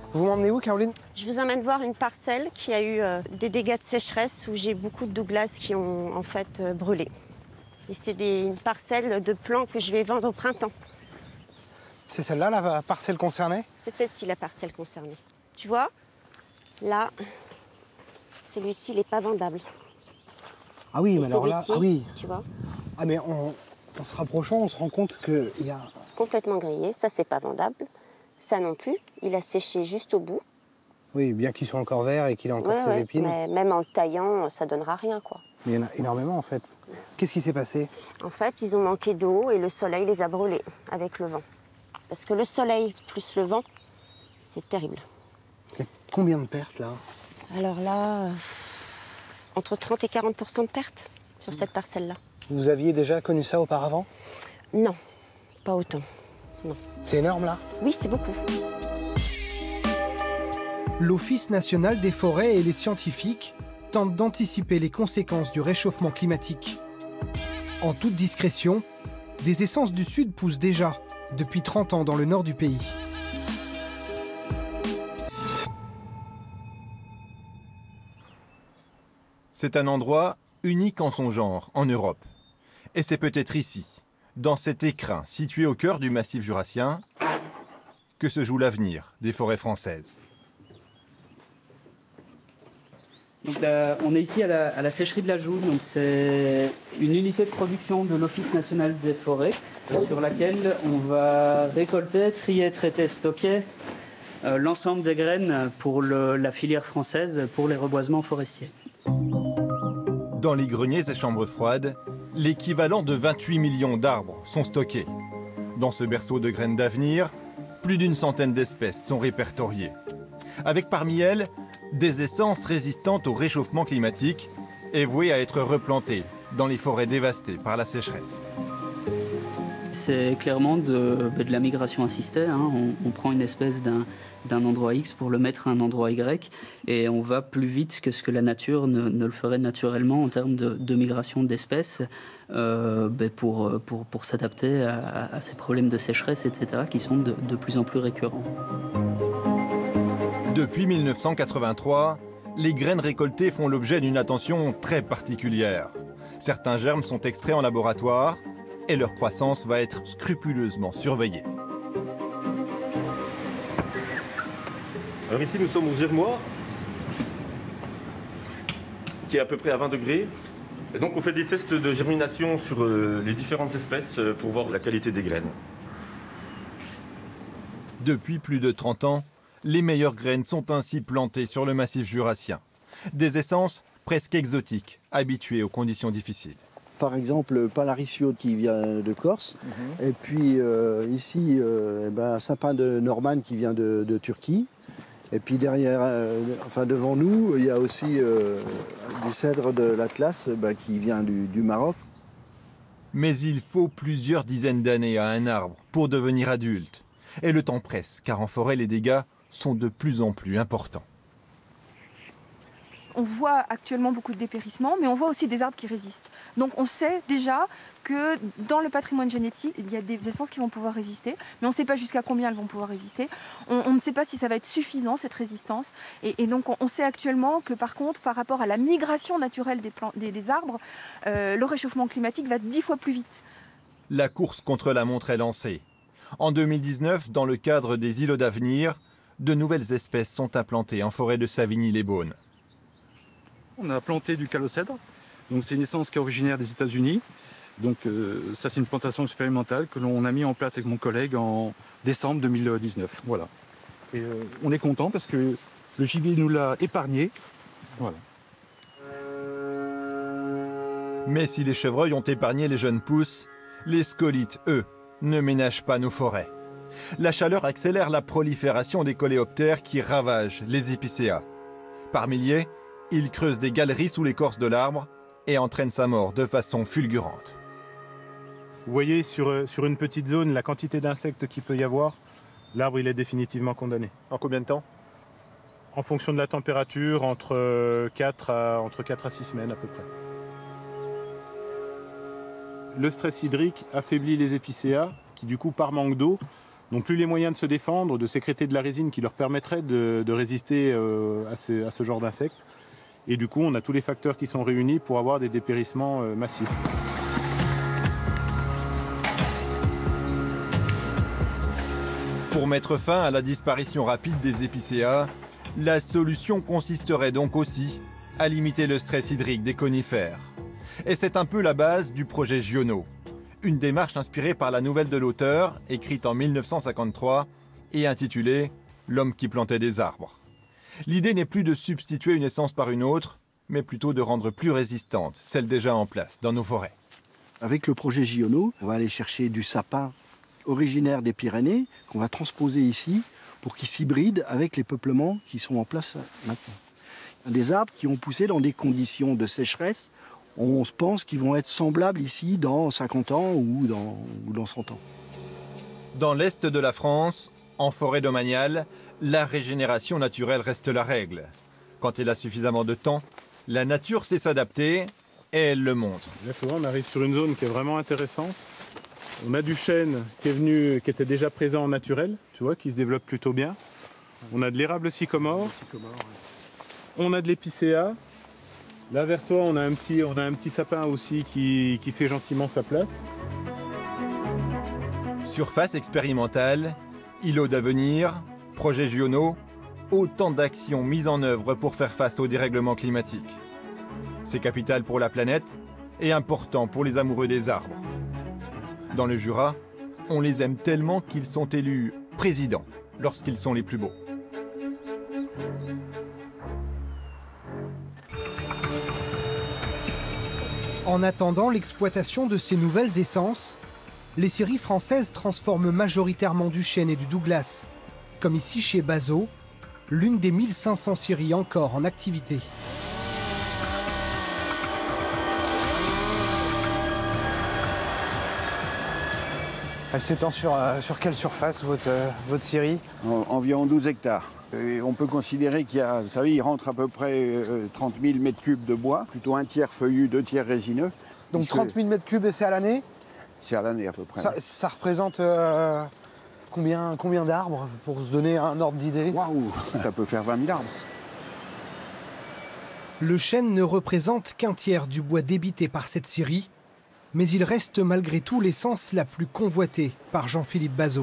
Vous m'emmenez où, Caroline? Je vous emmène voir une parcelle qui a eu des dégâts de sécheresse où j'ai beaucoup de douglas qui ont en fait brûlé. Et c'est une parcelle de plants que je vais vendre au printemps. C'est celle-là, la parcelle concernée? C'est celle-ci, la parcelle concernée. Tu vois, là, celui-ci, il n'est pas vendable. Ah oui, Et mais alors là, ah oui. Tu vois? Ah mais en se rapprochant, on se rend compte qu'il y a... Complètement grillé, ça, c'est pas vendable. Ça non plus, il a séché juste au bout. Oui, bien qu'il soit encore vert et qu'il ait encore ses épines. Mais même en le taillant, ça donnera rien, quoi. Mais il y en a énormément, en fait. Qu'est-ce qui s'est passé? En fait, ils ont manqué d'eau et le soleil les a brûlés avec le vent. Parce que le soleil plus le vent, c'est terrible. Il y a combien de pertes, là? Alors là, entre 30 et 40% de pertes sur cette parcelle-là. Vous aviez déjà connu ça auparavant? Non, pas autant. Non. C'est énorme, là? Oui, c'est beaucoup. L'Office national des forêts et les scientifiques tentent d'anticiper les conséquences du réchauffement climatique. En toute discrétion, des essences du Sud poussent déjà depuis 30 ans dans le nord du pays. C'est un endroit unique en son genre en Europe. Et c'est peut-être ici, dans cet écrin situé au cœur du massif jurassien, que se joue l'avenir des forêts françaises. Donc là, on est ici à la sécherie de la Joux. C'est une unité de production de l'Office national des forêts sur laquelle on va récolter, trier, traiter, stocker l'ensemble des graines pour la filière française pour les reboisements forestiers. Dans les greniers et chambres froides, l'équivalent de 28 millions d'arbres sont stockés. Dans ce berceau de graines d'avenir, plus d'une centaine d'espèces sont répertoriées. Avec parmi elles, des essences résistantes au réchauffement climatique et vouées à être replantées dans les forêts dévastées par la sécheresse. C'est clairement de la migration assistée. Hein. On prend une espèce d'un endroit X pour le mettre à un endroit Y et on va plus vite que ce que la nature ne le ferait naturellement en termes de migration d'espèces pour s'adapter à ces problèmes de sécheresse, etc., qui sont de plus en plus récurrents. Depuis 1983, les graines récoltées font l'objet d'une attention très particulière. Certains germes sont extraits en laboratoire et leur croissance va être scrupuleusement surveillée. Alors ici, nous sommes au germoir, qui est à peu près à 20 degrés. Et donc on fait des tests de germination sur les différentes espèces pour voir la qualité des graines. Depuis plus de 30 ans, les meilleures graines sont ainsi plantées sur le massif jurassien. Des essences presque exotiques, habituées aux conditions difficiles. Par exemple, Palaricio qui vient de Corse, et puis ici, un sapin de Norman qui vient de Turquie. Et puis derrière, devant nous, il y a aussi du cèdre de l'Atlas qui vient du Maroc. Mais il faut plusieurs dizaines d'années à un arbre pour devenir adulte. Et le temps presse, car en forêt, les dégâts sont de plus en plus importants. On voit actuellement beaucoup de dépérissement, mais on voit aussi des arbres qui résistent. Donc on sait déjà que dans le patrimoine génétique, il y a des essences qui vont pouvoir résister, mais on ne sait pas jusqu'à combien elles vont pouvoir résister. On ne sait pas si ça va être suffisant, cette résistance. Et donc on sait actuellement que par contre, par rapport à la migration naturelle des arbres, le réchauffement climatique va 10 fois plus vite. La course contre la montre est lancée. En 2019, dans le cadre des îlots d'avenir, de nouvelles espèces sont implantées en forêt de Savigny-les-Beaunes. On a planté du calocèdre, donc c'est une essence qui est originaire des États-Unis. Donc ça c'est une plantation expérimentale que l'on a mis en place avec mon collègue en décembre 2019. Voilà. Et on est content parce que le gibier nous l'a épargné. Voilà. Mais si les chevreuils ont épargné les jeunes pousses, les scolites, eux, ne ménagent pas nos forêts. La chaleur accélère la prolifération des coléoptères qui ravagent les épicéas. Par milliers, ils creusent des galeries sous l'écorce de l'arbre et entraînent sa mort de façon fulgurante. Vous voyez sur une petite zone la quantité d'insectes qu'il peut y avoir. L'arbre il est définitivement condamné. En combien de temps? En fonction de la température, entre 4 à 6 semaines à peu près. Le stress hydrique affaiblit les épicéas qui du coup par manque d'eau n'ont plus les moyens de se défendre, de sécréter de la résine qui leur permettrait de résister à ce genre d'insectes. Et du coup, on a tous les facteurs qui sont réunis pour avoir des dépérissements massifs. Pour mettre fin à la disparition rapide des épicéas, la solution consisterait donc aussi à limiter le stress hydrique des conifères. Et c'est un peu la base du projet Giono, une démarche inspirée par la nouvelle de l'auteur, écrite en 1953 et intitulée « L'homme qui plantait des arbres ». L'idée n'est plus de substituer une essence par une autre, mais plutôt de rendre plus résistante celle déjà en place dans nos forêts. Avec le projet Giono, on va aller chercher du sapin originaire des Pyrénées, qu'on va transposer ici, pour qu'il s'hybride avec les peuplements qui sont en place maintenant. Des arbres qui ont poussé dans des conditions de sécheresse, on se pense qu'ils vont être semblables ici dans 50 ans ou dans 100 ans. Dans l'est de la France, en forêt domaniale, la régénération naturelle reste la règle. Quand il a suffisamment de temps, la nature sait s'adapter et elle le montre. Là, on arrive sur une zone qui est vraiment intéressante. On a du chêne qui était déjà présent en naturel, tu vois, qui se développe plutôt bien. On a de l'érable sycomore. On a de l'épicéa. Là, vers toi, on a un petit sapin aussi qui fait gentiment sa place. Surface expérimentale, îlot d'avenir, projet Giono, autant d'actions mises en œuvre pour faire face au dérèglement climatique. C'est capital pour la planète et important pour les amoureux des arbres. Dans le Jura, on les aime tellement qu'ils sont élus présidents lorsqu'ils sont les plus beaux. En attendant l'exploitation de ces nouvelles essences, les scieries françaises transforment majoritairement du chêne et du Douglas, comme ici chez Bazot, l'une des 1500 scieries encore en activité. Elle s'étend sur quelle surface, votre scierie? Environ 12 hectares. Et on peut considérer qu'il y a, vous savez, il rentre à peu près 30 000 m3 de bois, plutôt un tiers feuillu, 2 tiers résineux. Donc 30 000 m3 et c'est à l'année? C'est à l'année à peu près. Ça représente combien d'arbres, pour se donner un ordre d'idée? Waouh, ça peut faire 20 000 arbres. Le chêne ne représente qu'un tiers du bois débité par cette scierie, mais il reste malgré tout l'essence la plus convoitée par Jean-Philippe Bazot.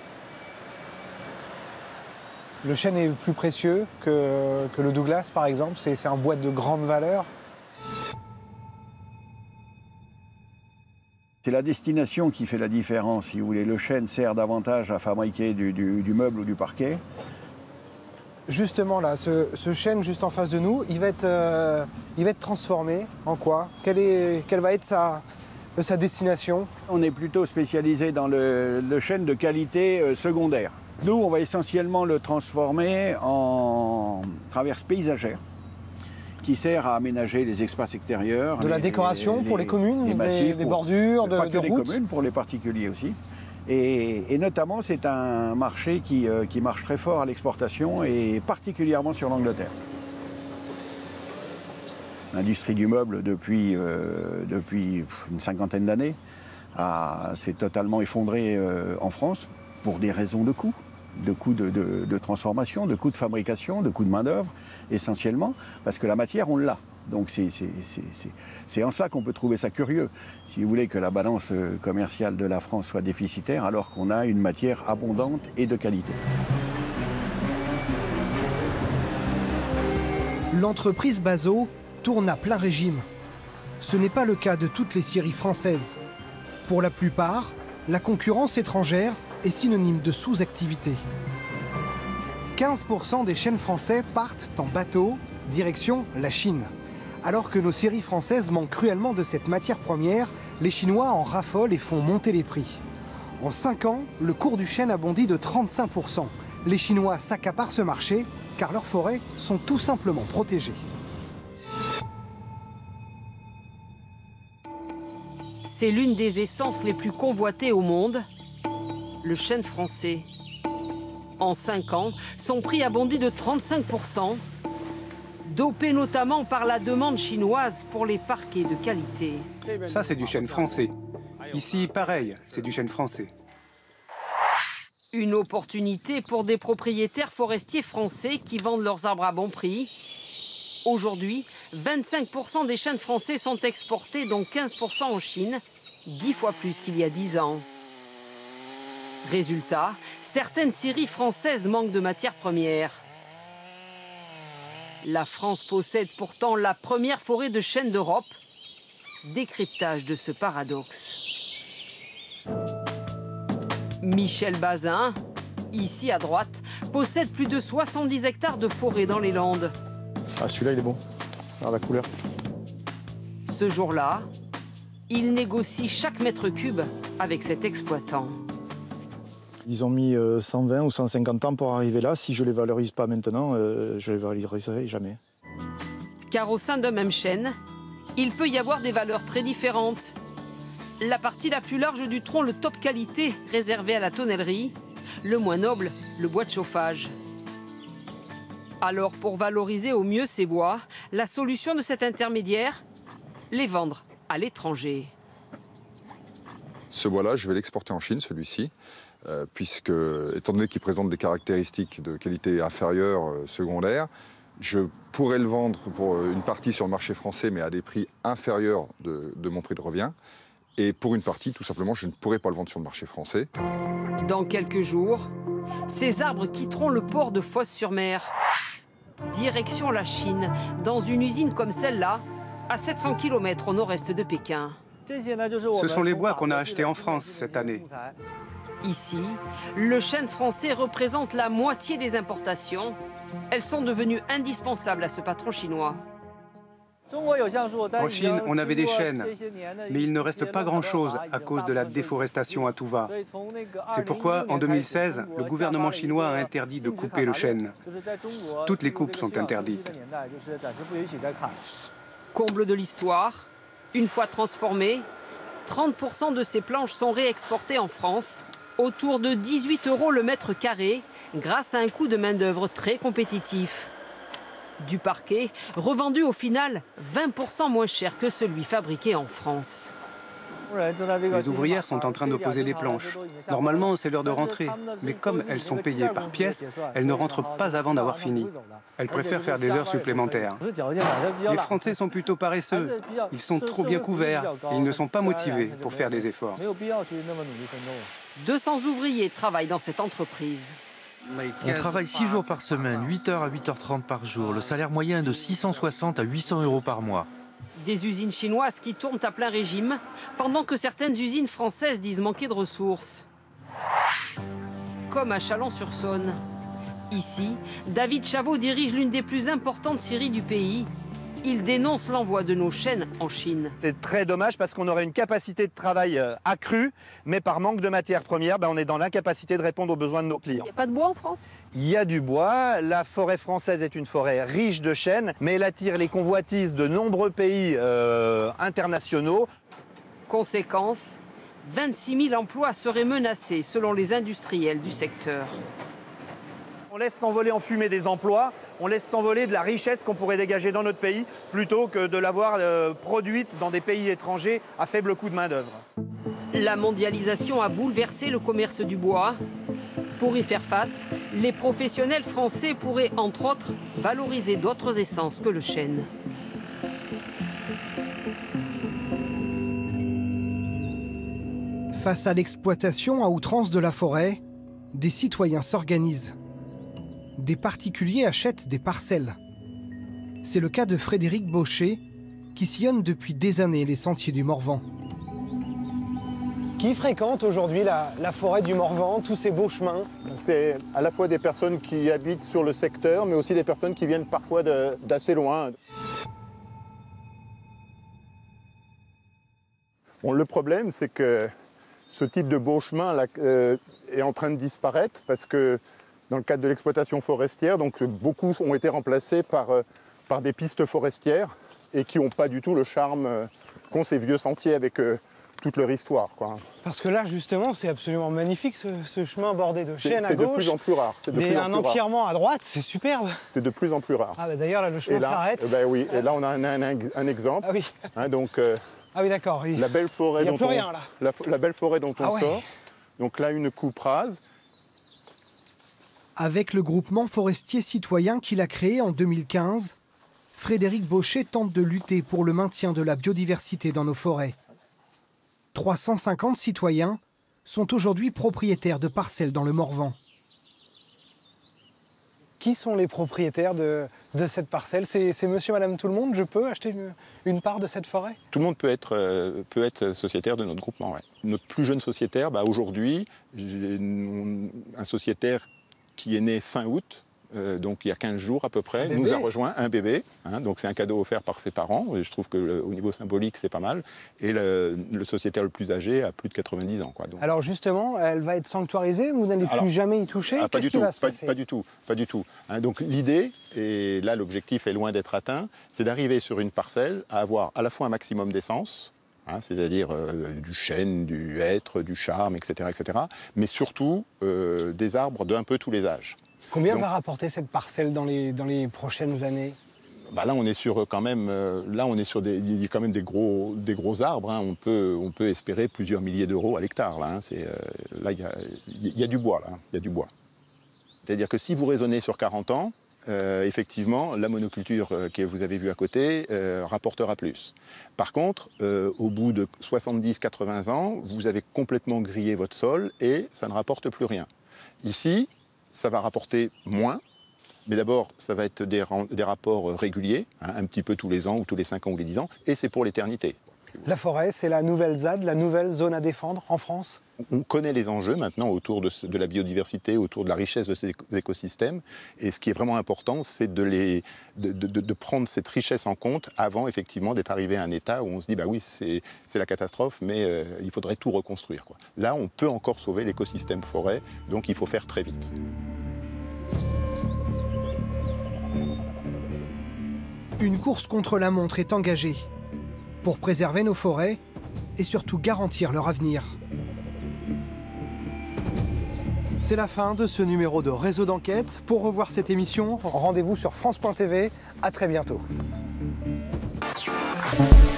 Le chêne est plus précieux que le Douglas, par exemple. C'est un bois de grande valeur. C'est la destination qui fait la différence, si vous voulez. Le chêne sert davantage à fabriquer du meuble ou du parquet. Justement, là, ce chêne juste en face de nous, il va être transformé en quoi? Quelle va être sa destination? On est plutôt spécialisé dans le chêne de qualité secondaire. Nous, on va essentiellement le transformer en traverse paysagère qui sert à aménager les espaces extérieurs. De la décoration pour les communes, des bordures, de routes? Pas que les communes, pour les particuliers aussi. Et notamment, c'est un marché qui marche très fort à l'exportation et particulièrement sur l'Angleterre. L'industrie du meuble, depuis une cinquantaine d'années, s'est totalement effondrée en France pour des raisons de coût. De coûts de transformation, de coûts de fabrication, de coûts de main-d'œuvre, essentiellement, parce que la matière, on l'a. Donc c'est en cela qu'on peut trouver ça curieux. Si vous voulez que la balance commerciale de la France soit déficitaire, alors qu'on a une matière abondante et de qualité. L'entreprise Bazot tourne à plein régime. Ce n'est pas le cas de toutes les scieries françaises. Pour la plupart, la concurrence étrangère est synonyme de sous-activité. 15% des chênes français partent en bateau, direction la Chine. Alors que nos scieries françaises manquent cruellement de cette matière première, les Chinois en raffolent et font monter les prix. En 5 ans, le cours du chêne a bondi de 35%. Les Chinois s'accaparent ce marché car leurs forêts sont tout simplement protégées. C'est l'une des essences les plus convoitées au monde, le chêne français. En 5 ans, son prix a bondi de 35%, dopé notamment par la demande chinoise pour les parquets de qualité. Ça, c'est du chêne français. Ici, pareil, c'est du chêne français. Une opportunité pour des propriétaires forestiers français qui vendent leurs arbres à bon prix. Aujourd'hui, 25% des chênes français sont exportés, dont 15% en Chine, 10 fois plus qu'il y a 10 ans. Résultat, certaines scieries françaises manquent de matières premières. La France possède pourtant la première forêt de chênes d'Europe. Décryptage de ce paradoxe. Michel Bazin, ici à droite, possède plus de 70 hectares de forêt dans les Landes. Ah, celui-là, il est bon. Ah, la couleur. Ce jour-là, il négocie chaque mètre cube avec cet exploitant. Ils ont mis 120 ou 150 ans pour arriver là. Si je ne les valorise pas maintenant, je ne les valoriserai jamais. Car au sein d'un même chêne, il peut y avoir des valeurs très différentes. La partie la plus large du tronc, le top qualité, réservé à la tonnellerie. Le moins noble, le bois de chauffage. Alors, pour valoriser au mieux ces bois, la solution de cet intermédiaire, les vendre à l'étranger. Ce bois-là, je vais l'exporter en Chine, celui-ci, puisque, étant donné qu'il présente des caractéristiques de qualité inférieure secondaire, je pourrais le vendre pour une partie sur le marché français, mais à des prix inférieurs de mon prix de revient. Et pour une partie, tout simplement, je ne pourrais pas le vendre sur le marché français. Dans quelques jours, ces arbres quitteront le port de Fos-sur-Mer. Direction la Chine, dans une usine comme celle-là, à 700 km au nord-est de Pékin. Ce sont les bois qu'on a achetés en France cette année. Ici, le chêne français représente la moitié des importations. Elles sont devenues indispensables à ce patron chinois. En Chine, on avait des chênes, mais il ne reste pas grand-chose à cause de la déforestation à tout va. C'est pourquoi, en 2016, le gouvernement chinois a interdit de couper le chêne. Toutes les coupes sont interdites. Comble de l'histoire, une fois transformées, 30% de ces planches sont réexportées en France, autour de 18 € le mètre carré, grâce à un coût de main-d'œuvre très compétitif. Du parquet, revendu au final 20% moins cher que celui fabriqué en France. Les ouvrières sont en train de poser des planches. Normalement, c'est l'heure de rentrer, mais comme elles sont payées par pièce, elles ne rentrent pas avant d'avoir fini. Elles préfèrent faire des heures supplémentaires. Les Français sont plutôt paresseux. Ils sont trop bien couverts et ils ne sont pas motivés pour faire des efforts. 200 ouvriers travaillent dans cette entreprise. On travaille 6 jours par semaine, 8h à 8h30 par jour. Le salaire moyen est de 660 à 800 € par mois. Des usines chinoises qui tournent à plein régime, pendant que certaines usines françaises disent manquer de ressources. Comme à Chalon-sur-Saône. Ici, David Chavot dirige l'une des plus importantes scieries du pays. Il dénonce l'envoi de nos chênes en Chine. C'est très dommage parce qu'on aurait une capacité de travail accrue, mais par manque de matières premières, on est dans l'incapacité de répondre aux besoins de nos clients. Il n'y a pas de bois en France? Il y a du bois. La forêt française est une forêt riche de chênes, mais elle attire les convoitises de nombreux pays internationaux. Conséquence, 26 000 emplois seraient menacés selon les industriels du secteur. On laisse s'envoler en fumée des emplois, on laisse s'envoler de la richesse qu'on pourrait dégager dans notre pays, plutôt que de l'avoir produite dans des pays étrangers à faible coût de main-d'œuvre. La mondialisation a bouleversé le commerce du bois. Pour y faire face, les professionnels français pourraient, entre autres, valoriser d'autres essences que le chêne. Face à l'exploitation à outrance de la forêt, des citoyens s'organisent. Des particuliers achètent des parcelles. C'est le cas de Frédéric Baucher, qui sillonne depuis des années les sentiers du Morvan. Qui fréquente aujourd'hui la forêt du Morvan, tous ces beaux chemins? C'est à la fois des personnes qui habitent sur le secteur, mais aussi des personnes qui viennent parfois d'assez loin. Bon, le problème, c'est que ce type de beau chemin là, est en train de disparaître parce que dans le cadre de l'exploitation forestière, donc beaucoup ont été remplacés par des pistes forestières et qui n'ont pas du tout le charme qu'ont ces vieux sentiers avec toute leur histoire, quoi. Parce que là, justement, c'est absolument magnifique ce chemin bordé de chênes à gauche. C'est de plus en plus rare. Un empierrement à droite, c'est superbe. C'est de plus en plus rare. Ah bah d'ailleurs, là, le chemin s'arrête. Oui, et là, on a un exemple. Ah oui. Ah oui, d'accord. Oui. La belle forêt dont on sort. Donc là, une coupe rase. Avec le groupement forestier citoyen qu'il a créé en 2015, Frédéric Baucher tente de lutter pour le maintien de la biodiversité dans nos forêts. 350 citoyens sont aujourd'hui propriétaires de parcelles dans le Morvan. Qui sont les propriétaires de cette parcelle? C'est monsieur, madame, tout le monde? Je peux acheter une part de cette forêt? Tout le monde peut être sociétaire de notre groupement. Ouais. Notre plus jeune sociétaire, aujourd'hui, j'ai un sociétaire qui est né fin août, donc il y a 15 jours à peu près, nous a rejoint un bébé. Donc c'est un cadeau offert par ses parents. Et je trouve qu'au niveau symbolique, c'est pas mal. Et le sociétaire le plus âgé a plus de 90 ans. Donc. Alors justement, elle va être sanctuarisée? Vous n'allez plus jamais y toucher? Qu'est-ce qui va se passer? Pas du tout. Donc l'idée, et là l'objectif est loin d'être atteint, c'est d'arriver sur une parcelle à avoir à la fois un maximum d'essence, c'est-à-dire du chêne, du hêtre, du charme, etc., mais surtout des arbres d'un peu tous les âges. Combien va rapporter cette parcelle dans les prochaines années? Là, on est sur quand même, il y a quand même des gros arbres. On peut espérer plusieurs milliers d'euros à l'hectare. Là, il y a du bois. Il y a du bois. C'est-à-dire que si vous raisonnez sur 40 ans, effectivement, la monoculture que vous avez vue à côté rapportera plus. Par contre, au bout de 70-80 ans, vous avez complètement grillé votre sol et ça ne rapporte plus rien. Ici, ça va rapporter moins, mais d'abord, ça va être des rapports réguliers, un petit peu tous les ans, ou tous les 5 ans, ou les 10 ans, et c'est pour l'éternité. La forêt, c'est la nouvelle ZAD, la nouvelle zone à défendre en France? On connaît les enjeux maintenant autour de la biodiversité, autour de la richesse de ces écosystèmes, et ce qui est vraiment important, c'est de prendre cette richesse en compte avant, effectivement, d'être arrivé à un état où on se dit, bah oui, c'est la catastrophe, mais il faudrait tout reconstruire, quoi. Là, on peut encore sauver l'écosystème forêt, donc il faut faire très vite. Une course contre la montre est engagée pour préserver nos forêts et surtout garantir leur avenir. C'est la fin de ce numéro de Réseau d'enquête. Pour revoir cette émission, rendez-vous sur France.tv. À très bientôt.